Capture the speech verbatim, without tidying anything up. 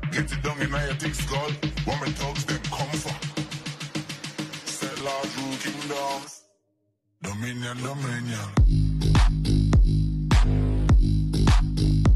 Get it down in your thick skull. Woman thugs, them comfort. Set large rule kingdoms. Dominion, dominion.